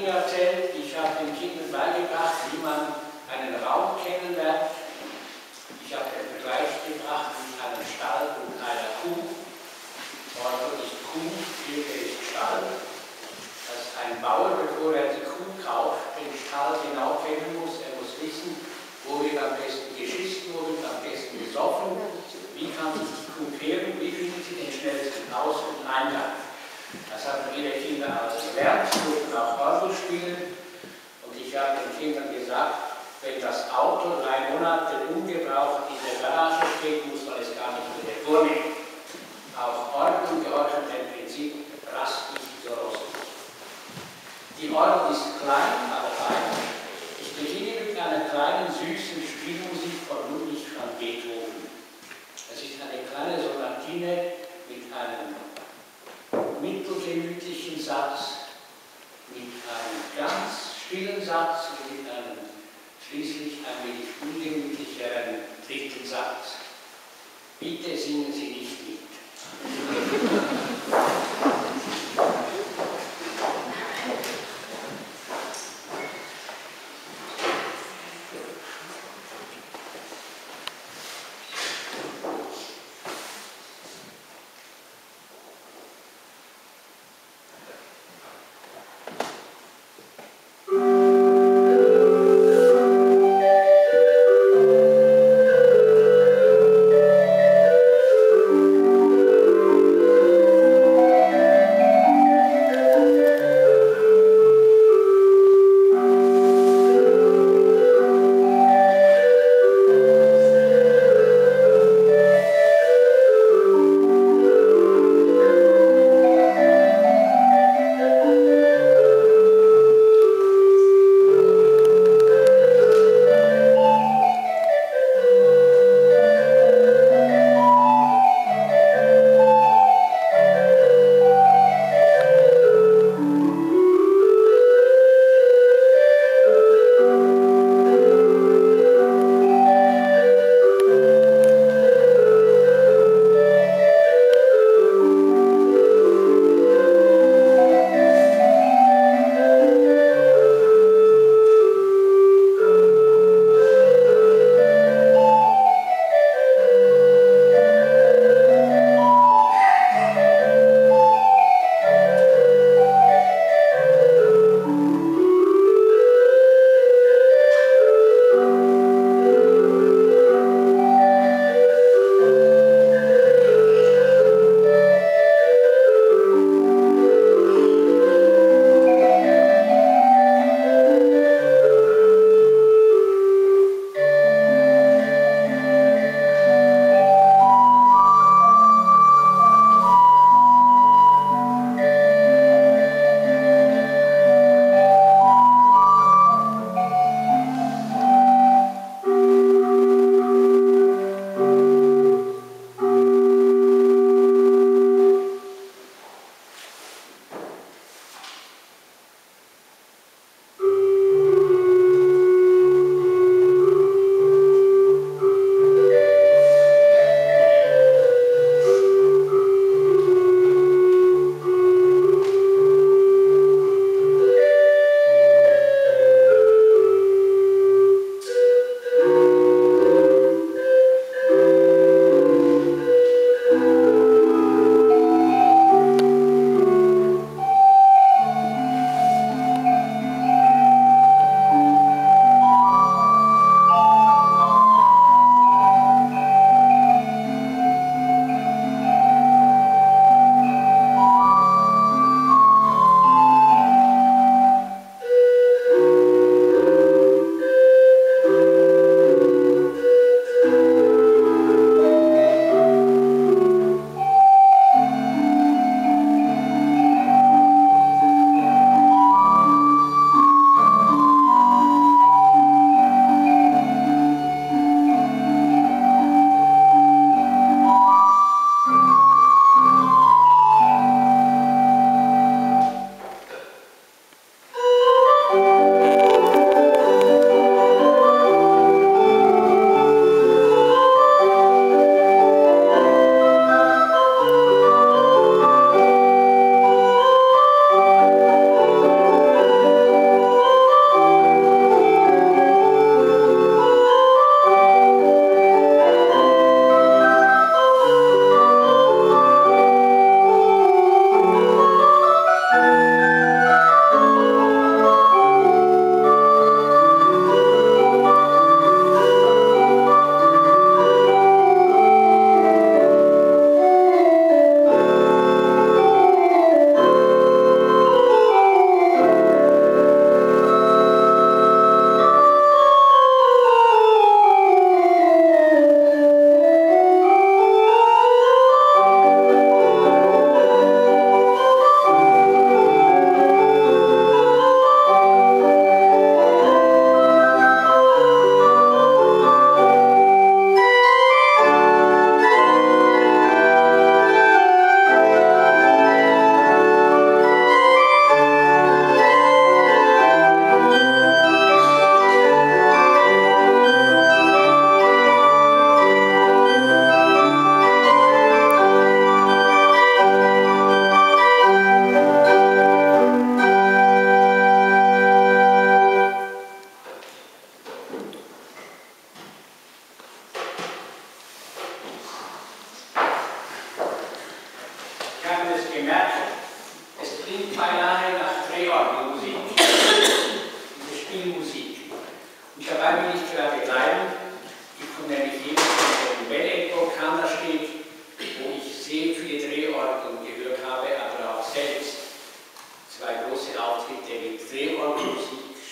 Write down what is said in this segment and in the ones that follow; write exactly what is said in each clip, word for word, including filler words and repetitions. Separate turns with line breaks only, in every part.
erzählt, ich habe den Kindern beigebracht, wie man einen Raum kennenlernt. Ich habe den Vergleich gebracht mit einem Stall und einer Kuh. Dort ist Kuh, hier ist Stall. Dass ein Bauer, bevor er die Kuh kauft, den Stall genau kennen muss. Er muss wissen, wo wird am besten geschissen, wo wird am besten gesoffen, wie kann sich die Kuh kehren, wie findet sie den schnellsten Aus- und Eingang. Das haben ihre Kinder alles gelernt, durften auch Orgel spielen. Und ich habe den Kindern gesagt, wenn das Auto drei Monate ungebraucht in der Garage steht, muss man es gar nicht mehr vornehmen. Auch Orgel gehorchen dem Prinzip rastig, so rostig. Die Orgel ist klein, aber fein. Ich beginne mit einer kleinen, süßen Spielmusik von Ludwig van Beethoven. Es ist eine kleine Sonatine mit einem mittelgemütlichen Satz, mit einem ganz stillen Satz und mit einem schließlich ein wenig ungemütlicheren dritten Satz. Bitte singen Sie nicht mit.
Thank you.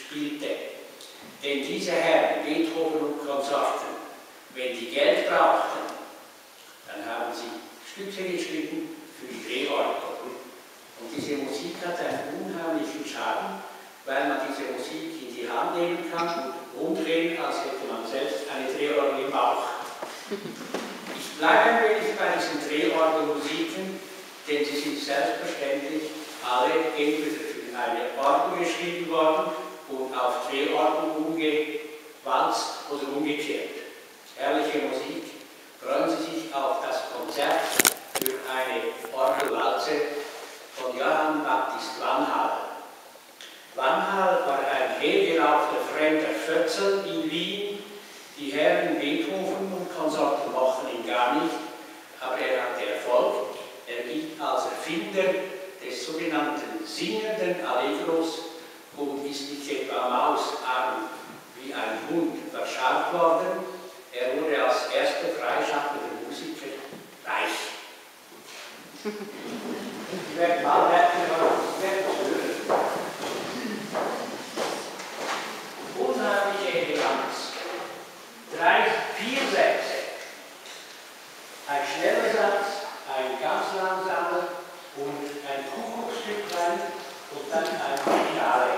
spielte. Denn diese Herren, Beethoven und Konsorten, wenn die Geld brauchten, dann haben sie Stücke geschrieben für die Drehorgel. Und diese Musik hat einen unheimlichen Charme, weil man diese Musik in die Hand nehmen kann und umdrehen, als hätte man selbst eine Drehorgel im Bauch. Ich bleibe ein wenig bei diesen Drehorgelmusiken, denn sie sind selbstverständlich alle entweder für eine Orgel geschrieben worden und auf Drehorgel umgewalzt oder umgekehrt. Herrliche Musik. Freuen Sie sich auf das Konzert für eine Orgelwalze von Johann Baptist Vanhal. Vanhal war ein hergelaufter fremder Fötzel in Wien. Die Herren Beethoven und Konsorten mochten ihn gar nicht, aber er hatte Erfolg. Er gilt als Erfinder des sogenannten singenden Allegros und ist nicht etwa mausarm wie ein Hund verscharrt worden. Er wurde als erster freischaffender Musiker reich. Ich werde mal hören. Unheimliche Eleganz. Drei, vier Sätze. Ein schneller Satz, ein ganz langsamer und ein Kuckucksstücklein und dann ein Finale.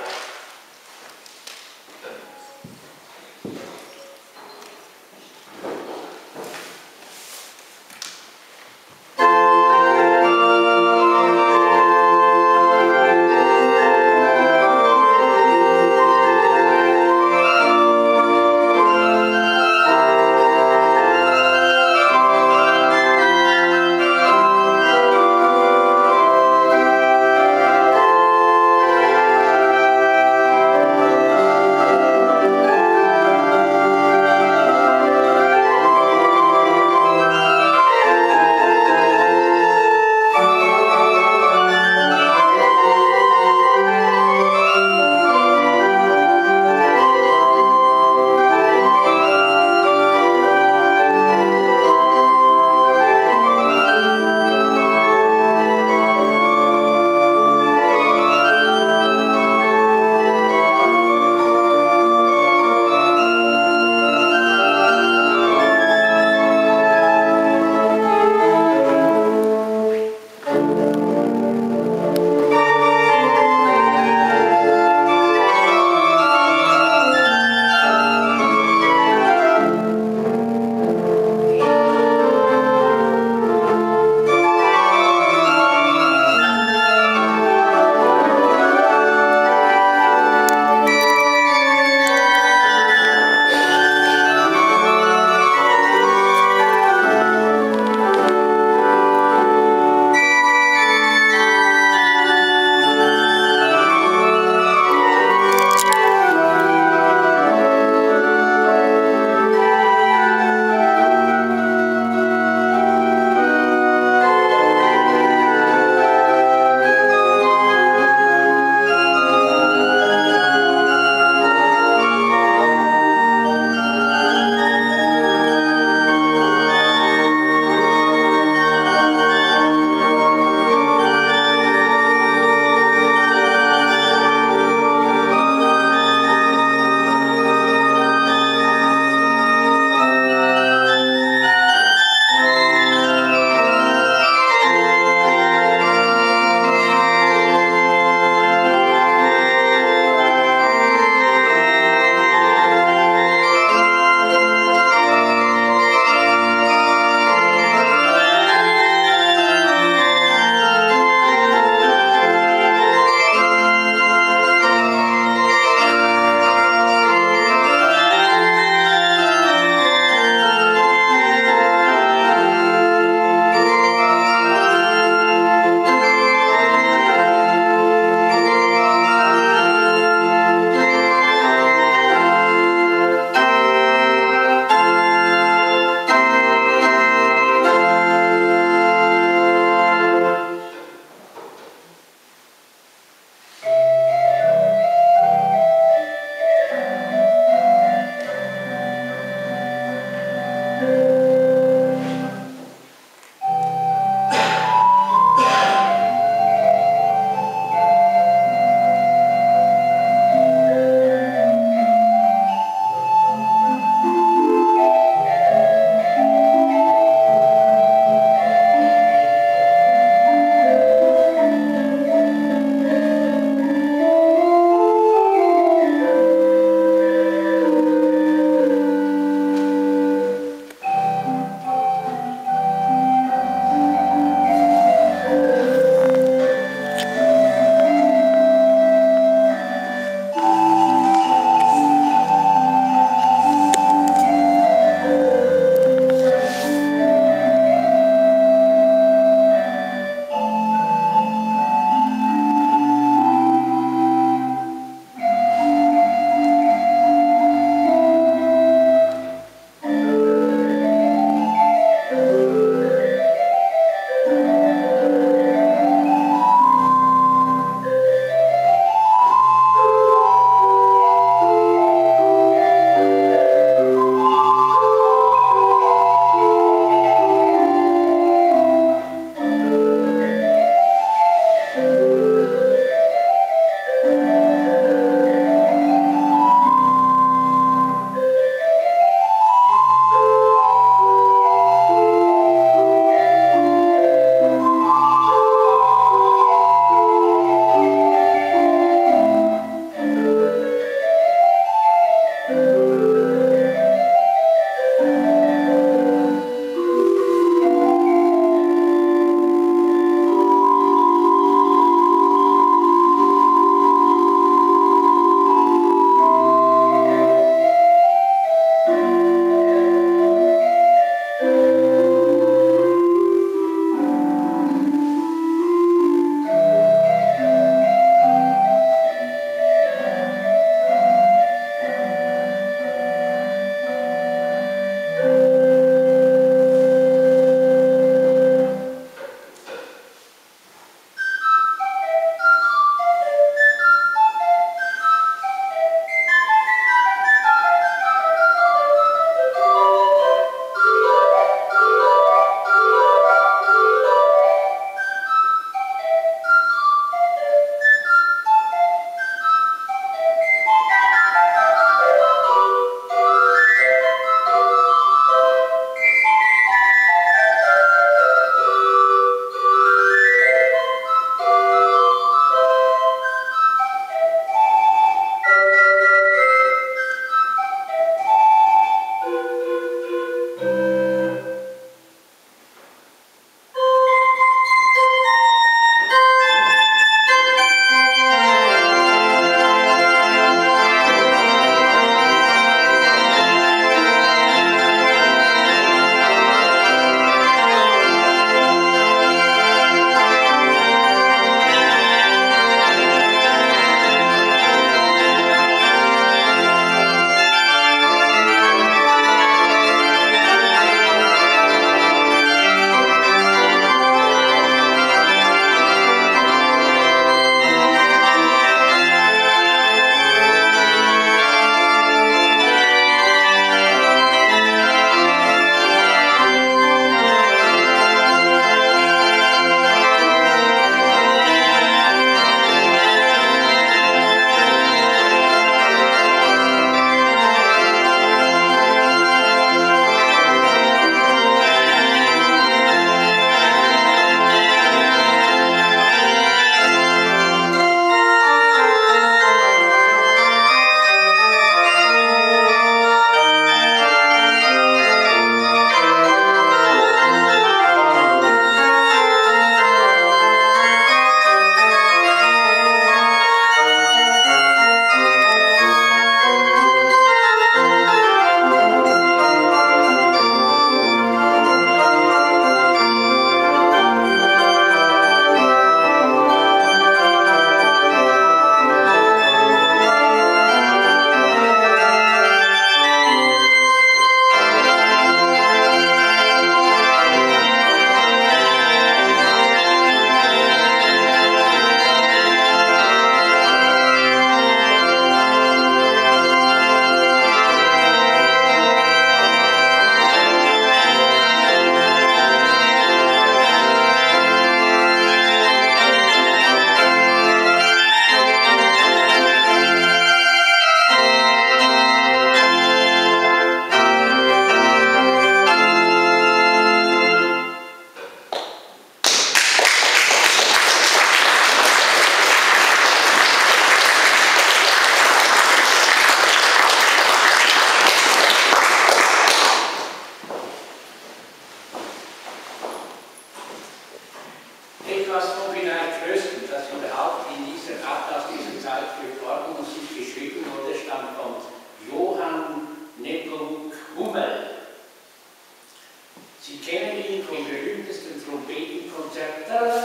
vom berühmtesten Trompetenkonzert.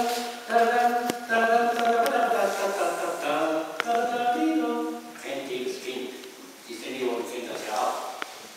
Kennt jedes Kind, die Senioren kennen das ja auch.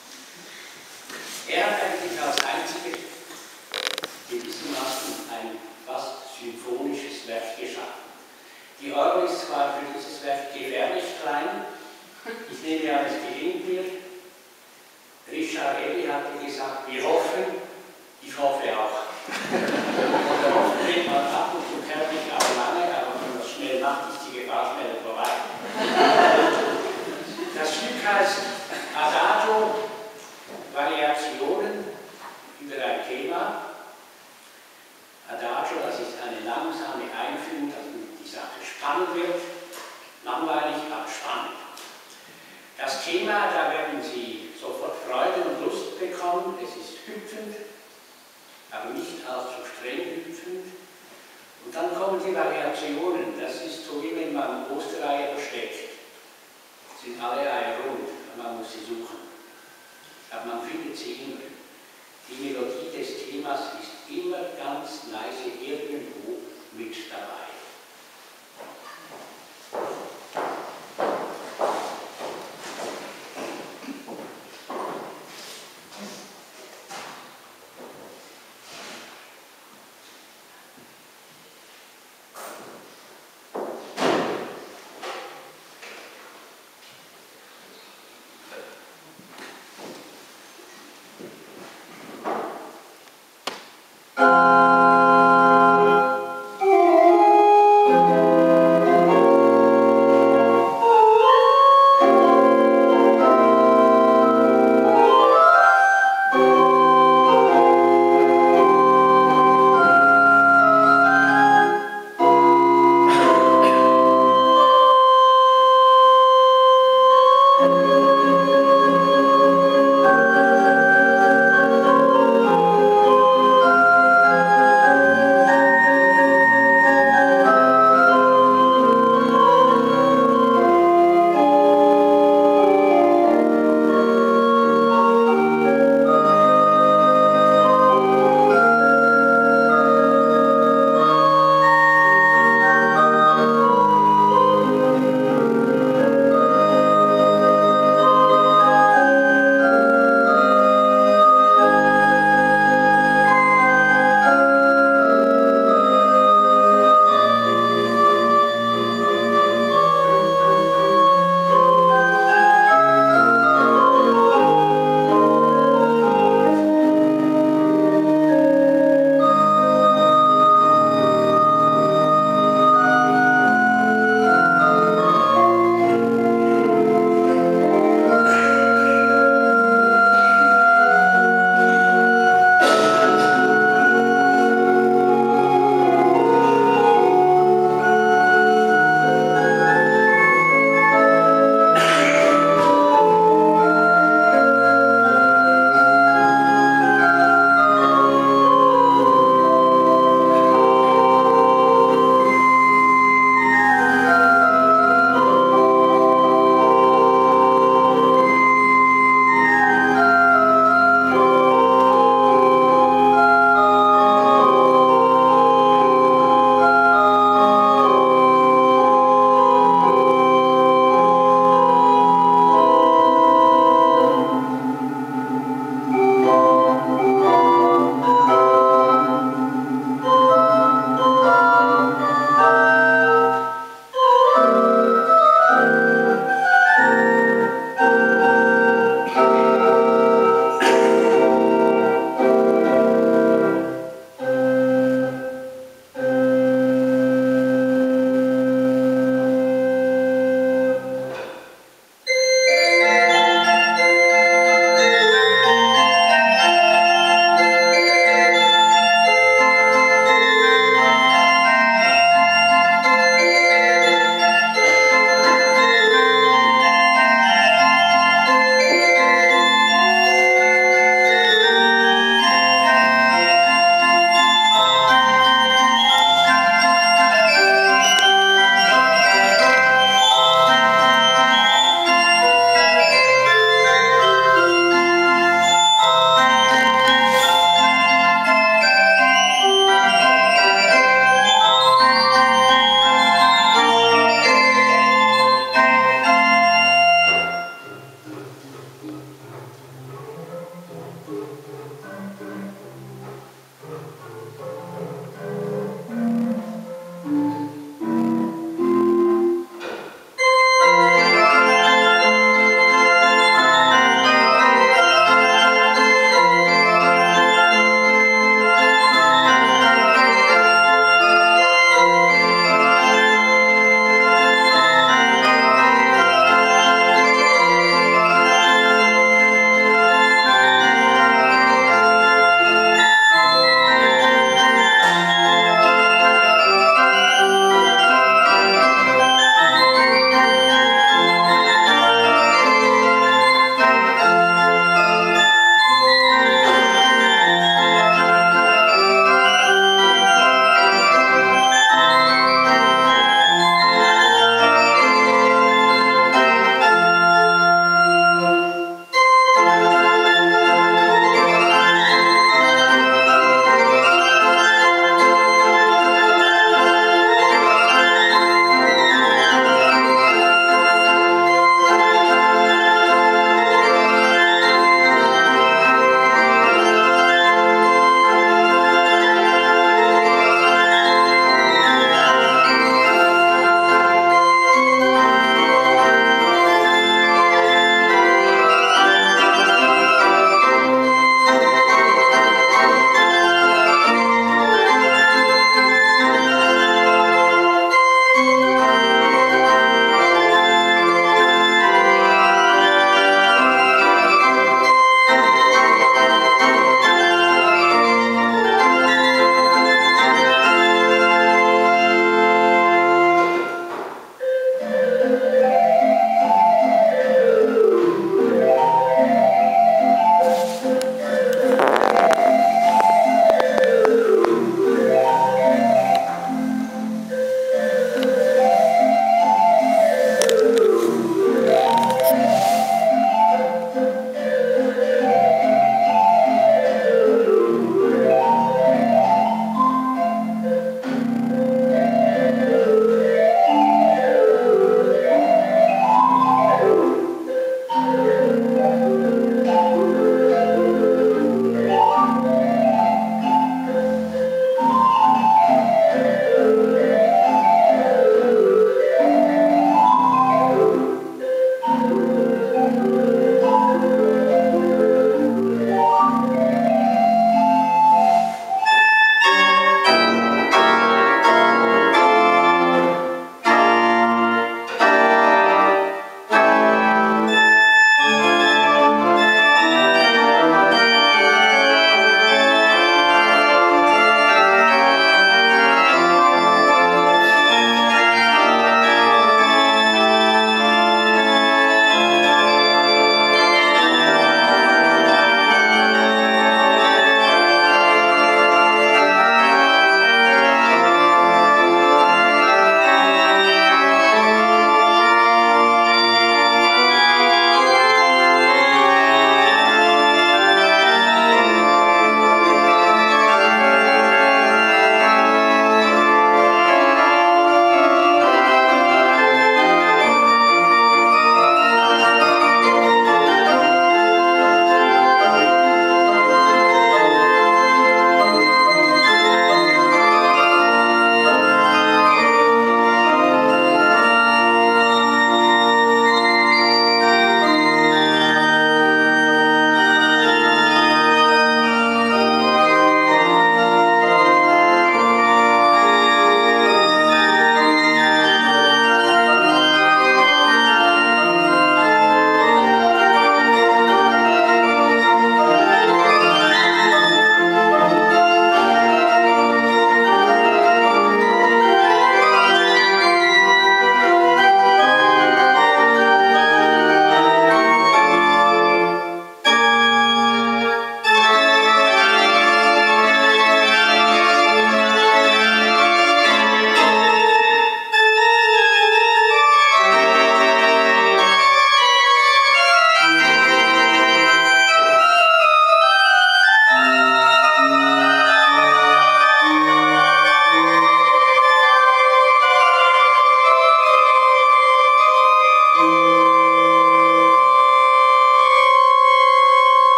Er hat eigentlich als einziger gewissermaßen ein fast symphonisches Werk geschaffen. Die Orgel ist zwar für dieses Werk gefährlich klein, ich nehme an, es gelingt mir. Richard Elli hatte gesagt, wir hoffen, ich hoffe auch. Hoffen wird man ab und zu körperlich auch lange, aber wenn man das schnell macht, ist die Gefahr schneller vorbei. Das Stück heißt Adagio, Variationen über ein Thema. Adagio, das ist eine langsame Einführung, damit die Sache spannend wird. Langweilig, aber spannend. Das Thema, da werden Sie sofort Freude und Lust bekommen. Es ist hüpfend, aber nicht allzu streng hüpfend. Und dann kommen die Variationen. Das ist so, wie wenn man Ostereier versteckt. Sind alle Eier rund, und man muss sie suchen. Aber man findet sie immer. Die Melodie des Themas ist immer ganz leise irgendwo mit dabei.
Thank you.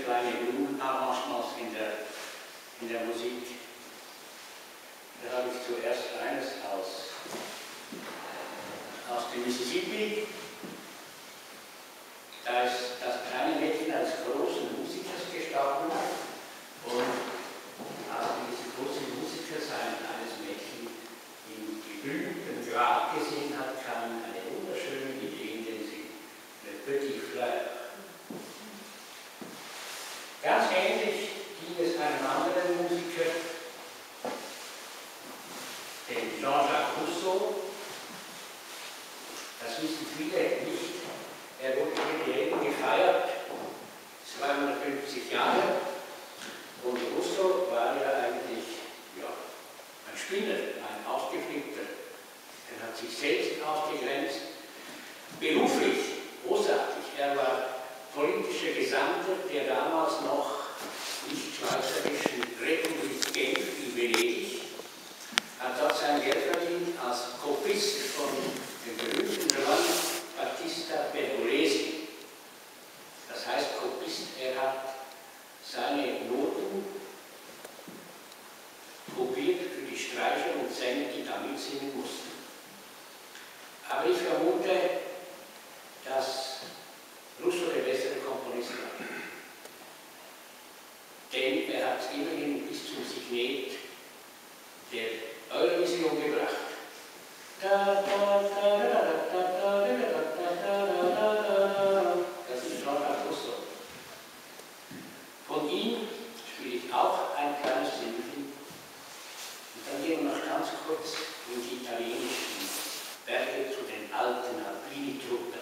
kleine Blumenarrangements in der, in der Musik. Da habe ich zuerst eines aus, aus dem Mississippi. Da ist das kleine Mädchen als großen Musikers gestorben und als diese großen Musiker sein kleines Mädchen im geblümten Grab gesehen hat, kam eine wunderschöne Idee in den Sinn. Le Petit Fleur. Ganz ähnlich ging es einem anderen Musiker, dem Jean-Jacques Rousseau. Das wissen viele nicht. Er wurde jubiläum gefeiert, zweihundertfünfzig Jahre. Und Rousseau war ja eigentlich ja, ein Spinner, ein Ausgeflippter. Er hat sich selbst ausgegrenzt. Beruflich, großartig. Er war politischer Gesandter der damals noch nicht schweizerischen Republik Genf in Venedig. Hat dort sein Geld verdient als Kopist von dem berühmten Roman Battista Pergolesi. Das heißt Kopist, er hat seine Noten kopiert für die Streicher und Sänger, die da mitsingen mussten. Aber ich vermute, dass Rousseau der bessere Komponist war. Denn er hat immerhin bis zum Signet der Eurovision gebracht. Das ist Jean-Jacques Rousseau. Von ihm spiele ich auch ein kleines Stückchen. Und dann gehen wir noch ganz kurz in die italienischen Berge zu den alten Alpini-Truppen.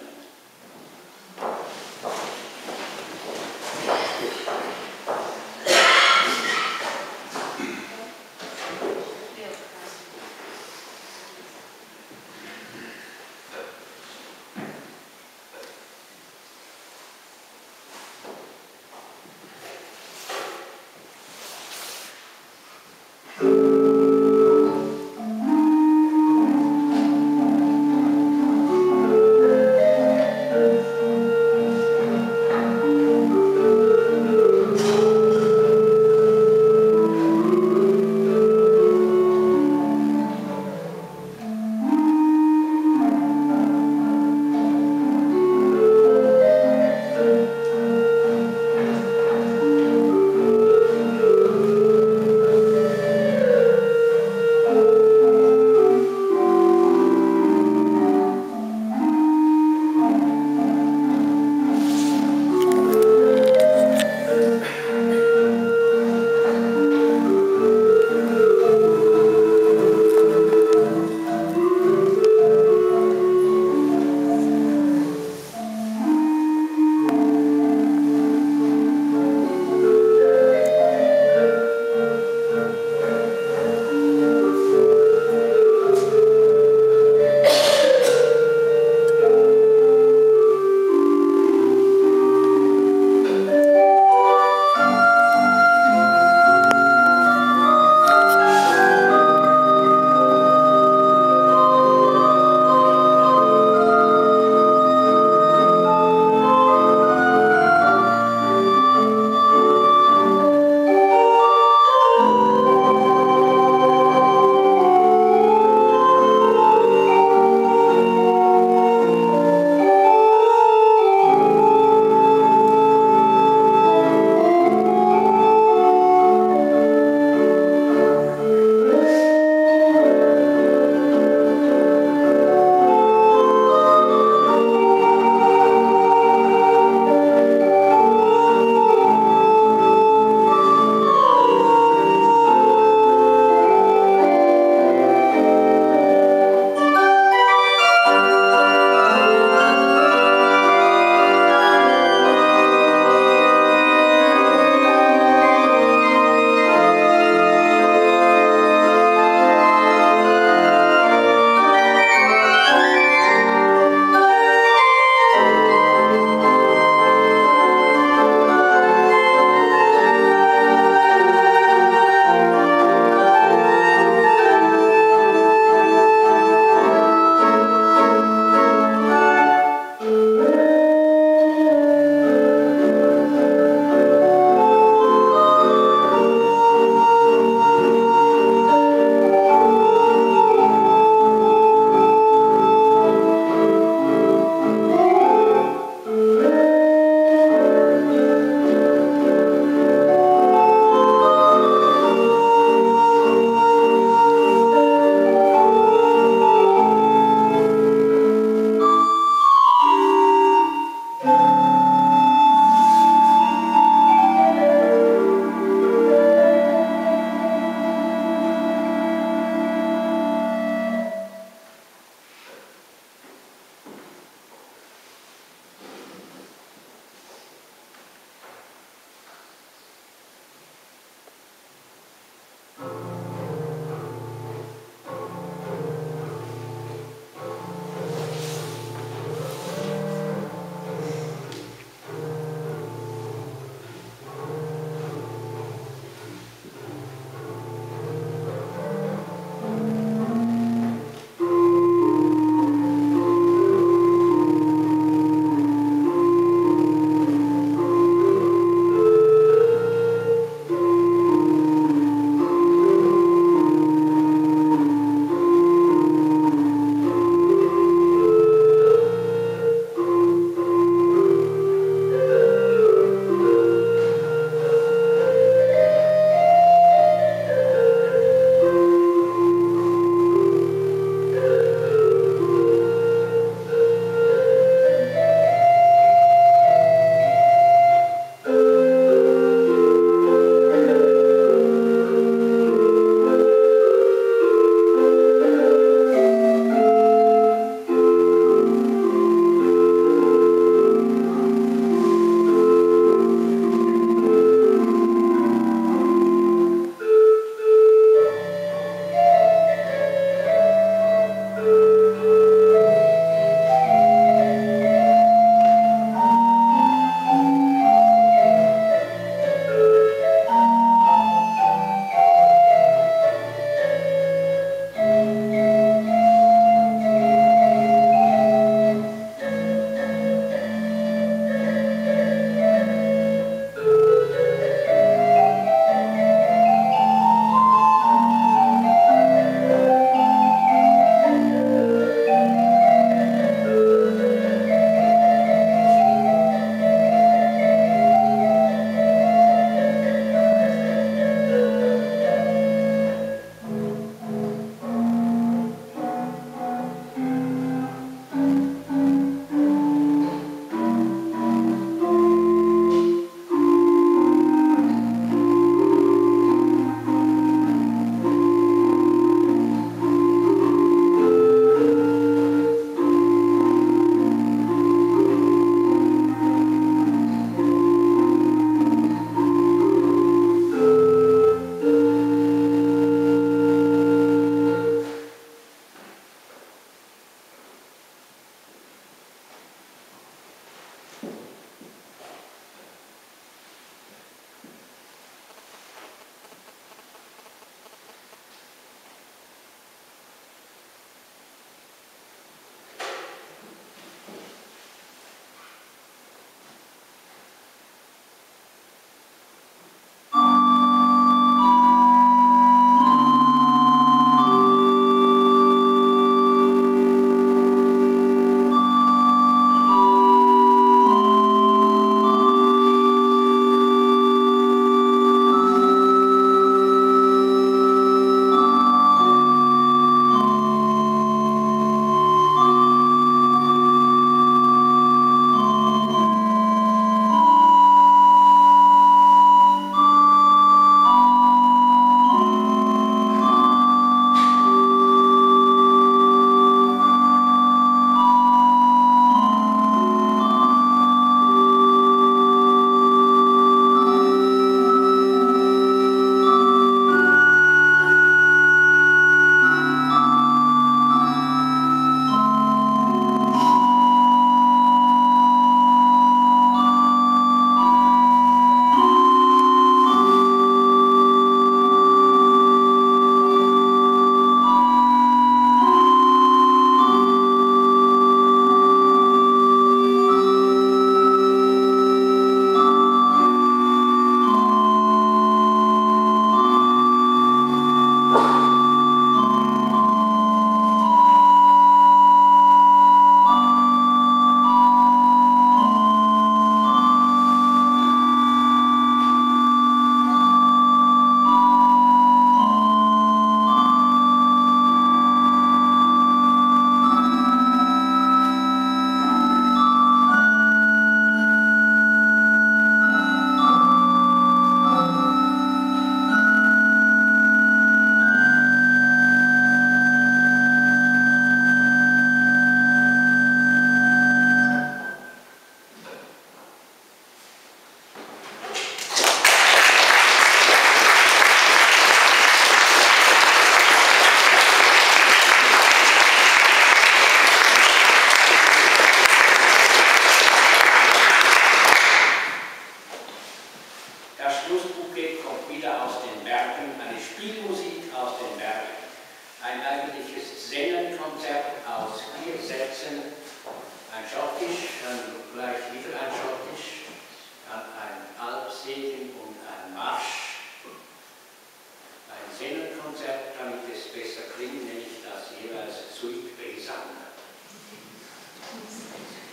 Das Schlussbouquet kommt wieder aus den Bergen, eine Spielmusik aus den Bergen. Ein eigentliches Sennenkonzert aus vier Sätzen, ein Schottisch, dann gleich wieder ein Schottisch, dann ein Alpsegen und ein Marsch. Ein Sennenkonzert, damit es besser klingt, nenne ich das jeweils Suite Besang.